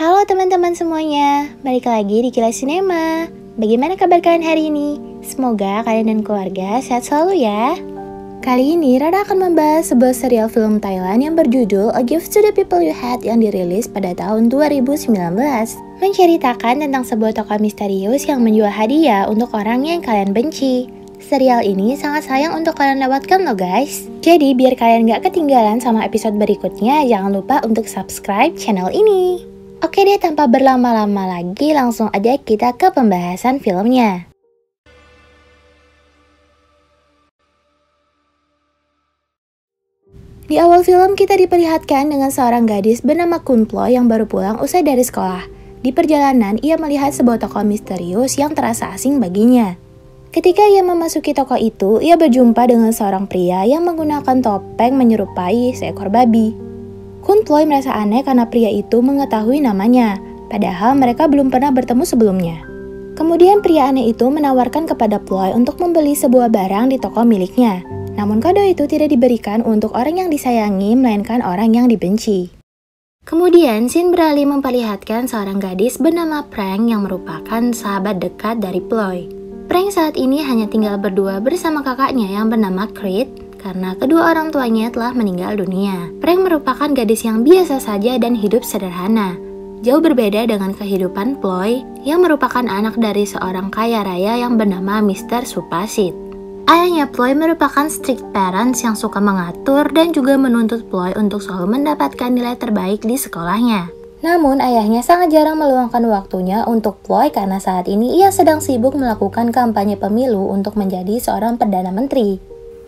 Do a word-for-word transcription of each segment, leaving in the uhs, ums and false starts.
Halo teman-teman semuanya, balik lagi di Kilas Sinema. Bagaimana kabar kalian hari ini? Semoga kalian dan keluarga sehat selalu ya. Kali ini Rara akan membahas sebuah serial film Thailand yang berjudul A Gift to the People You Had yang dirilis pada tahun dua ribu sembilan belas. Menceritakan tentang sebuah tokoh misterius yang menjual hadiah untuk orang yang kalian benci. Serial ini sangat sayang untuk kalian lewatkan loh guys. Jadi biar kalian gak ketinggalan sama episode berikutnya, jangan lupa untuk subscribe channel ini. Oke deh, tanpa berlama-lama lagi, langsung aja kita ke pembahasan filmnya. Di awal film kita diperlihatkan dengan seorang gadis bernama Kun Ploy yang baru pulang usai dari sekolah. Di perjalanan, ia melihat sebuah toko misterius yang terasa asing baginya. Ketika ia memasuki toko itu, ia berjumpa dengan seorang pria yang menggunakan topeng menyerupai seekor babi. Kun Ploy merasa aneh karena pria itu mengetahui namanya, padahal mereka belum pernah bertemu sebelumnya. Kemudian pria aneh itu menawarkan kepada Ploy untuk membeli sebuah barang di toko miliknya. Namun kado itu tidak diberikan untuk orang yang disayangi, melainkan orang yang dibenci. Kemudian scene beralih memperlihatkan seorang gadis bernama Prank yang merupakan sahabat dekat dari Ploy. Prank saat ini hanya tinggal berdua bersama kakaknya yang bernama Creed, karena kedua orang tuanya telah meninggal dunia. Prank merupakan gadis yang biasa saja dan hidup sederhana. Jauh berbeda dengan kehidupan Ploy yang merupakan anak dari seorang kaya raya yang bernama mister Supasit. Ayahnya Ploy merupakan strict parents yang suka mengatur dan juga menuntut Ploy untuk selalu mendapatkan nilai terbaik di sekolahnya. Namun ayahnya sangat jarang meluangkan waktunya untuk Ploy karena saat ini ia sedang sibuk melakukan kampanye pemilu untuk menjadi seorang Perdana Menteri.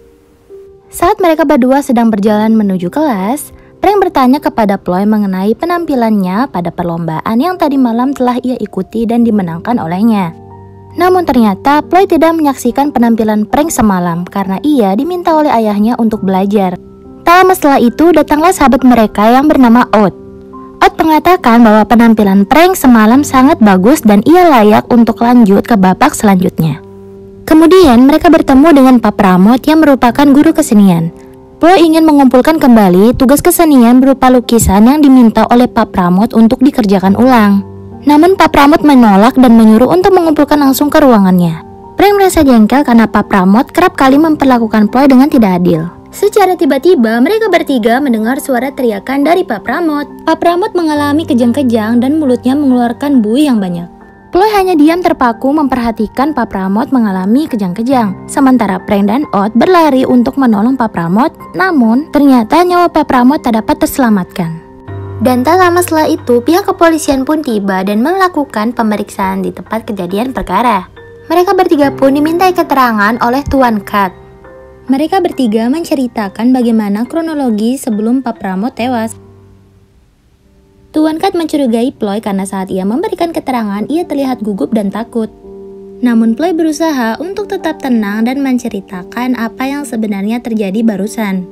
Saat mereka berdua sedang berjalan menuju kelas, Prank bertanya kepada Ploy mengenai penampilannya pada perlombaan yang tadi malam telah ia ikuti dan dimenangkan olehnya. Namun ternyata Ploy tidak menyaksikan penampilan Prank semalam karena ia diminta oleh ayahnya untuk belajar. Tak lama setelah itu datanglah sahabat mereka yang bernama Oat. Oat mengatakan bahwa penampilan Prank semalam sangat bagus dan ia layak untuk lanjut ke babak selanjutnya. Kemudian mereka bertemu dengan Pak Pramod yang merupakan guru kesenian. Ploy ingin mengumpulkan kembali tugas kesenian berupa lukisan yang diminta oleh Pak Pramod untuk dikerjakan ulang. Namun Pak Pramod menolak dan menyuruh untuk mengumpulkan langsung ke ruangannya. Prank merasa jengkel karena Pak Pramod kerap kali memperlakukan Ploy dengan tidak adil. Secara tiba-tiba mereka bertiga mendengar suara teriakan dari Pak Pramod. Pak Pramod mengalami kejang-kejang dan mulutnya mengeluarkan buih yang banyak. Ploy hanya diam terpaku memperhatikan Pak Pramod mengalami kejang-kejang. Sementara Prank dan Oat berlari untuk menolong Pak Pramod, namun ternyata nyawa Pak Pramod tak dapat terselamatkan. Dan tak lama setelah itu, pihak kepolisian pun tiba dan melakukan pemeriksaan di tempat kejadian perkara. Mereka bertiga pun dimintai keterangan oleh Tuan Kat. Mereka bertiga menceritakan bagaimana kronologi sebelum Pak Pramod tewas. Tuan Kat mencurigai Ploy karena saat ia memberikan keterangan ia terlihat gugup dan takut. Namun Ploy berusaha untuk tetap tenang dan menceritakan apa yang sebenarnya terjadi barusan.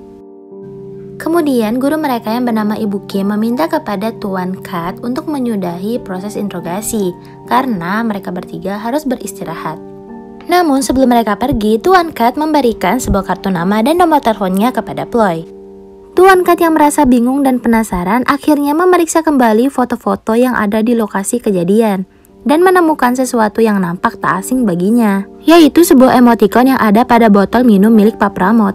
Kemudian guru mereka yang bernama Ibu Kim meminta kepada Tuan Kat untuk menyudahi proses interogasi karena mereka bertiga harus beristirahat. Namun sebelum mereka pergi, Tuan Kat memberikan sebuah kartu nama dan nomor teleponnya kepada Ploy. Tuan Kat yang merasa bingung dan penasaran akhirnya memeriksa kembali foto-foto yang ada di lokasi kejadian dan menemukan sesuatu yang nampak tak asing baginya, yaitu sebuah emoticon yang ada pada botol minum milik Pak Pramod.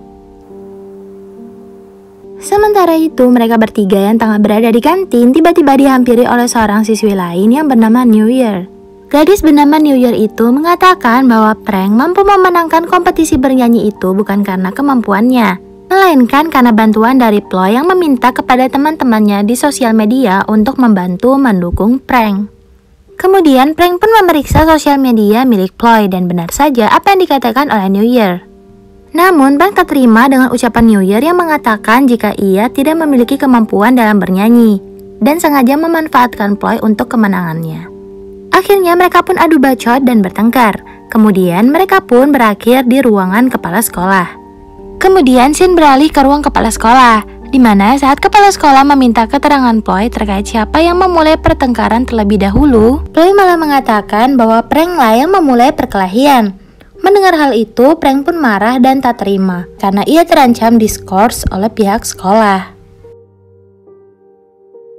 Sementara itu mereka bertiga yang tengah berada di kantin tiba-tiba dihampiri oleh seorang siswi lain yang bernama New Year. Gadis bernama New Year itu mengatakan bahwa Prank mampu memenangkan kompetisi bernyanyi itu bukan karena kemampuannya, melainkan karena bantuan dari Ploy yang meminta kepada teman-temannya di sosial media untuk membantu mendukung Prank. Kemudian Prank pun memeriksa sosial media milik Ploy dan benar saja apa yang dikatakan oleh New Year. Namun Prank tak terima dengan ucapan New Year yang mengatakan jika ia tidak memiliki kemampuan dalam bernyanyi dan sengaja memanfaatkan Ploy untuk kemenangannya. Akhirnya mereka pun adu bacot dan bertengkar. Kemudian mereka pun berakhir di ruangan kepala sekolah. Kemudian scene beralih ke ruang kepala sekolah, di mana saat kepala sekolah meminta keterangan Ploy terkait siapa yang memulai pertengkaran terlebih dahulu, Ploy malah mengatakan bahwa Prank lah yang memulai perkelahian. Mendengar hal itu, Prank pun marah dan tak terima, karena ia terancam diskors oleh pihak sekolah.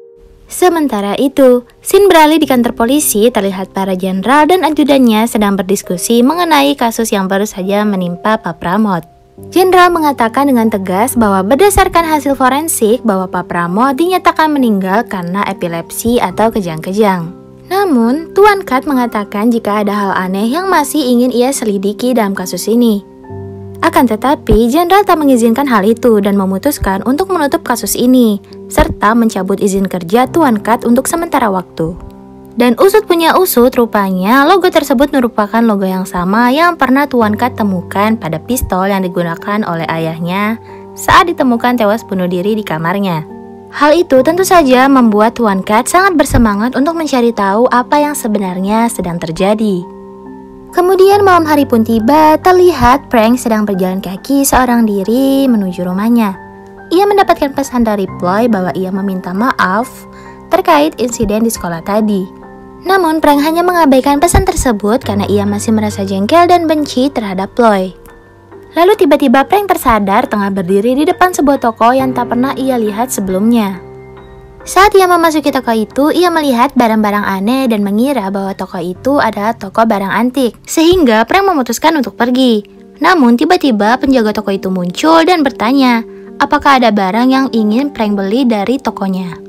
Sementara itu, scene beralih di kantor polisi terlihat para jenderal dan ajudannya sedang berdiskusi mengenai kasus yang baru saja menimpa Pak Pramod. Jenderal mengatakan dengan tegas bahwa berdasarkan hasil forensik bahwa Pak Pramod dinyatakan meninggal karena epilepsi atau kejang-kejang. Namun, Tuan Kat mengatakan jika ada hal aneh yang masih ingin ia selidiki dalam kasus ini. Akan tetapi, Jenderal tak mengizinkan hal itu dan memutuskan untuk menutup kasus ini, serta mencabut izin kerja Tuan Kat untuk sementara waktu. Dan usut punya usut, rupanya logo tersebut merupakan logo yang sama yang pernah Tuan Kat temukan pada pistol yang digunakan oleh ayahnya saat ditemukan tewas bunuh diri di kamarnya. Hal itu tentu saja membuat Tuan Kat sangat bersemangat untuk mencari tahu apa yang sebenarnya sedang terjadi. Kemudian malam hari pun tiba, terlihat Frank sedang berjalan kaki seorang diri menuju rumahnya. Ia mendapatkan pesan dari Ploy bahwa ia meminta maaf terkait insiden di sekolah tadi. Namun Frank hanya mengabaikan pesan tersebut karena ia masih merasa jengkel dan benci terhadap Ploy. Lalu tiba-tiba Frank tersadar tengah berdiri di depan sebuah toko yang tak pernah ia lihat sebelumnya. Saat ia memasuki toko itu, ia melihat barang-barang aneh dan mengira bahwa toko itu adalah toko barang antik. Sehingga Frank memutuskan untuk pergi. Namun tiba-tiba penjaga toko itu muncul dan bertanya, apakah ada barang yang ingin Frank beli dari tokonya.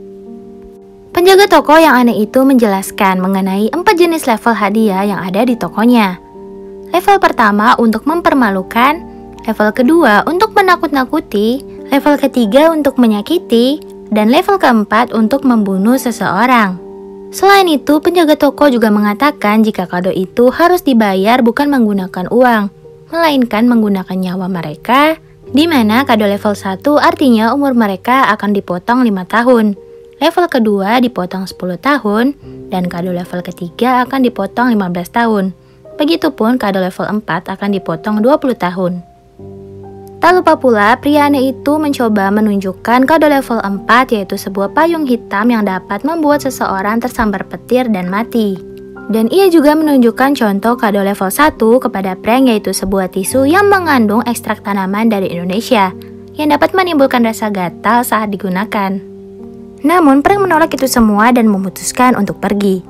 Penjaga toko yang aneh itu menjelaskan mengenai empat jenis level hadiah yang ada di tokonya. Level pertama untuk mempermalukan, level kedua untuk menakut-nakuti, level ketiga untuk menyakiti, dan level keempat untuk membunuh seseorang. Selain itu, penjaga toko juga mengatakan jika kado itu harus dibayar bukan menggunakan uang, melainkan menggunakan nyawa mereka, di mana kado level satu artinya umur mereka akan dipotong lima tahun. Level kedua dipotong sepuluh tahun, dan kado level ketiga akan dipotong lima belas tahun. Begitupun kado level empat akan dipotong dua puluh tahun. Tak lupa pula, pria aneh itu mencoba menunjukkan kado level empat, yaitu sebuah payung hitam yang dapat membuat seseorang tersambar petir dan mati. Dan ia juga menunjukkan contoh kado level satu kepada Frank, yaitu sebuah tisu yang mengandung ekstrak tanaman dari Indonesia, yang dapat menimbulkan rasa gatal saat digunakan. Namun Frank menolak itu semua dan memutuskan untuk pergi.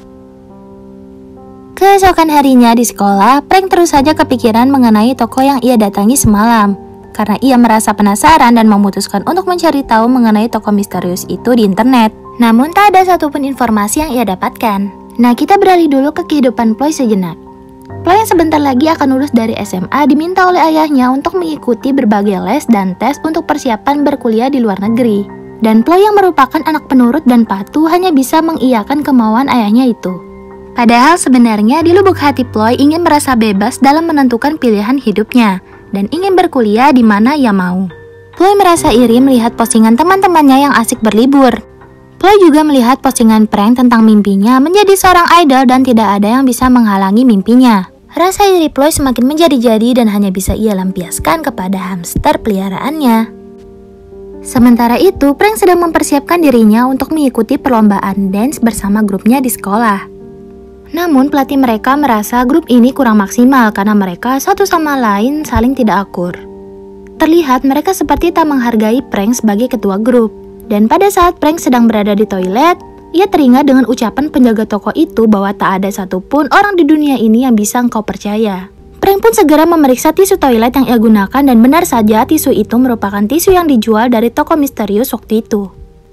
Keesokan harinya di sekolah, Frank terus saja kepikiran mengenai toko yang ia datangi semalam. Karena ia merasa penasaran dan memutuskan untuk mencari tahu mengenai toko misterius itu di internet. Namun tak ada satupun informasi yang ia dapatkan. Nah, kita beralih dulu ke kehidupan Ploy sejenak. Ploy yang sebentar lagi akan lulus dari S M A diminta oleh ayahnya untuk mengikuti berbagai les dan tes untuk persiapan berkuliah di luar negeri. Dan Ploy yang merupakan anak penurut dan patuh hanya bisa mengiyakan kemauan ayahnya itu. Padahal sebenarnya di lubuk hati Ploy ingin merasa bebas dalam menentukan pilihan hidupnya dan ingin berkuliah di mana ia mau. Ploy merasa iri melihat postingan teman-temannya yang asik berlibur. Ploy juga melihat postingan Frank tentang mimpinya menjadi seorang idol dan tidak ada yang bisa menghalangi mimpinya. Rasa iri Ploy semakin menjadi-jadi dan hanya bisa ia lampiaskan kepada hamster peliharaannya. Sementara itu, Frank sedang mempersiapkan dirinya untuk mengikuti perlombaan dance bersama grupnya di sekolah. Namun pelatih mereka merasa grup ini kurang maksimal karena mereka satu sama lain saling tidak akur. Terlihat mereka seperti tak menghargai Frank sebagai ketua grup. Dan pada saat Frank sedang berada di toilet, ia teringat dengan ucapan penjaga toko itu bahwa tak ada satupun orang di dunia ini yang bisa engkau percaya. Frank pun segera memeriksa tisu toilet yang ia gunakan dan benar saja tisu itu merupakan tisu yang dijual dari toko misterius waktu itu.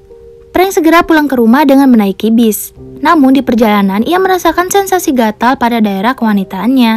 Frank segera pulang ke rumah dengan menaiki bis. Namun di perjalanan ia merasakan sensasi gatal pada daerah kewanitaannya.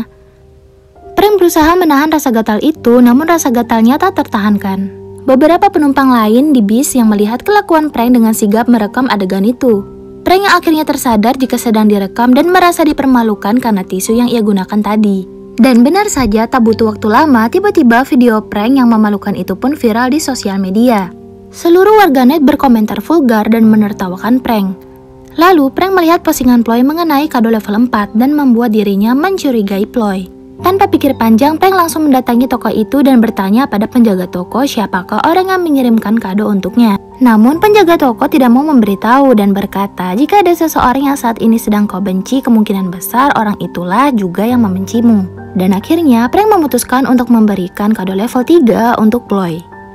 Frank berusaha menahan rasa gatal itu, namun rasa gatalnya tak tertahankan. Beberapa penumpang lain di bis yang melihat kelakuan Frank dengan sigap merekam adegan itu. Frank yang akhirnya tersadar jika sedang direkam dan merasa dipermalukan karena tisu yang ia gunakan tadi. Dan benar saja tak butuh waktu lama, tiba-tiba video prank yang memalukan itu pun viral di sosial media. Seluruh warganet berkomentar vulgar dan menertawakan prank. Lalu Frank melihat postingan Ploy mengenai kado level empat dan membuat dirinya mencurigai Ploy. Tanpa pikir panjang, Frank langsung mendatangi toko itu dan bertanya pada penjaga toko siapakah orang yang mengirimkan kado untuknya. Namun penjaga toko tidak mau memberitahu dan berkata jika ada seseorang yang saat ini sedang kau benci, kemungkinan besar orang itulah juga yang membencimu. Dan akhirnya Frank memutuskan untuk memberikan kado level tiga untuk Ploy.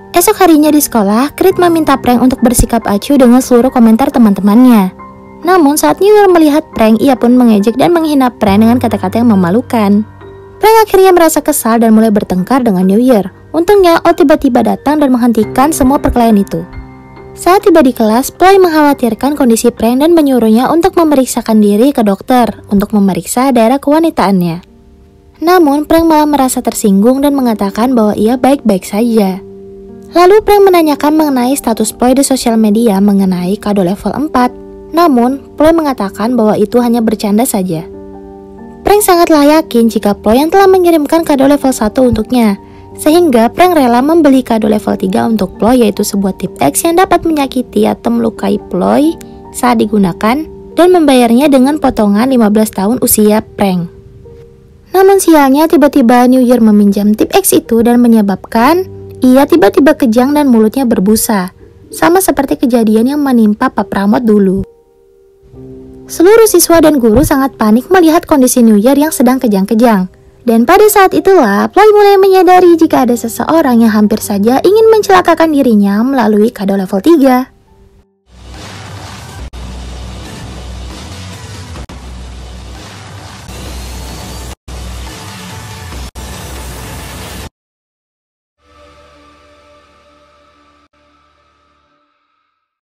Esok harinya di sekolah, Creed meminta Frank untuk bersikap acuh dengan seluruh komentar teman-temannya. Namun saat New Year melihat prank, ia pun mengejek dan menghina Frank dengan kata-kata yang memalukan. Frank akhirnya merasa kesal dan mulai bertengkar dengan New Year. Untungnya, O tiba-tiba datang dan menghentikan semua perkelahian itu. Saat tiba di kelas, Ploy mengkhawatirkan kondisi Frank dan menyuruhnya untuk memeriksakan diri ke dokter untuk memeriksa daerah kewanitaannya. Namun, Frank malah merasa tersinggung dan mengatakan bahwa ia baik-baik saja. Lalu Frank menanyakan mengenai status Ploy di sosial media mengenai kado level empat. Namun, Ploy mengatakan bahwa itu hanya bercanda saja. Frank sangatlah yakin jika Ploy yang telah mengirimkan kado level satu untuknya. Sehingga Frank rela membeli kado level tiga untuk Ploy, yaitu sebuah tip X yang dapat menyakiti atau melukai Ploy saat digunakan dan membayarnya dengan potongan lima belas tahun usia Frank. Namun sialnya tiba-tiba New Year meminjam tip X itu dan menyebabkan ia tiba-tiba kejang dan mulutnya berbusa, sama seperti kejadian yang menimpa Pak Pramod dulu. Seluruh siswa dan guru sangat panik melihat kondisi New Year yang sedang kejang-kejang. Dan pada saat itulah, Ploy mulai menyadari jika ada seseorang yang hampir saja ingin mencelakakan dirinya melalui kado level tiga.